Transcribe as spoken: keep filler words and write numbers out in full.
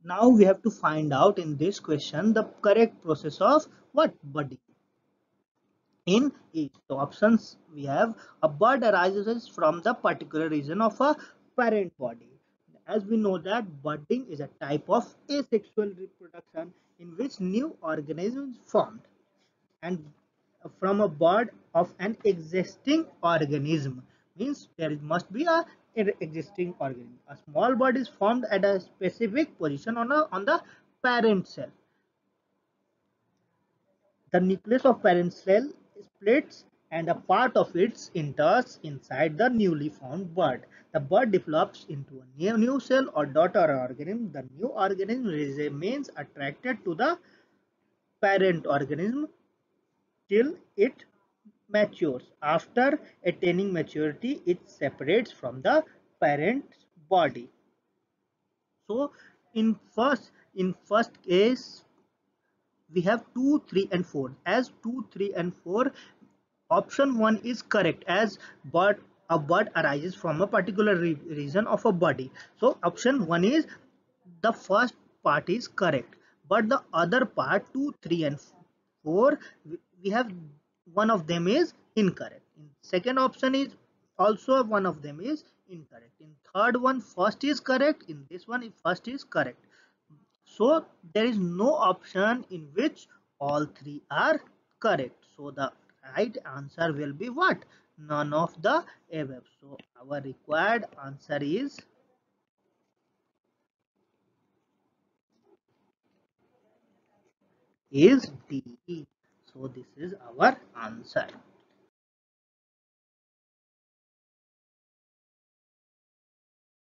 Now we have to find out in this question the correct process of what? Budding. In each the options we have, a bud arises from the particular region of a parent body. As we know that budding is a type of asexual reproduction in which new organisms formed and from a bud of an existing organism, means there must be a existing organism. A small bud is formed at a specific position on a on the parent cell. The nucleus of parent cell splits and a part of it enters inside the newly formed bud. The bud develops into a new, new cell or daughter organism. The new organism remains attracted to the parent organism till it matures. After attaining maturity, it separates from the parent body. So, in first in first case, we have two, three, and four. As two, three, and four, option one is correct, as but a bud arises from a particular re region of a body. So option one is the first part is correct, but the other part two, three, and four, we have one of them is incorrect. In second option is also one of them is incorrect. In third one, first is correct. In this one, first is correct. So there is no option in which all three are correct. So the right answer will be what? None of the above. So our required answer is is D. So this is our answer.